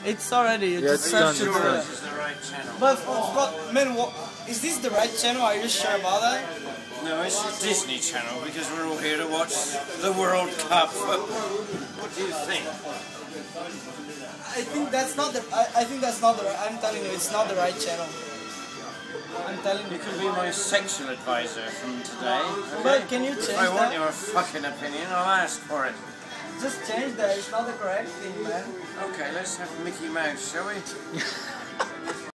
It's already. Yeah, it's done. It's done. This is the right channel. But man, is this the right channel? Are you sure about that? No, it's the Disney Channel because we're all here to watch the World Cup. What do you think? I think that's not the. I think that's not the. I'm telling you, it's not the right channel. I'm telling you. You can be my sexual advisor from today. Okay? But can you change If I want that? your fucking opinion, I'll ask for it. Just change that. It's not the correct thing, man. Okay, let's have Mickey Mouse, shall we?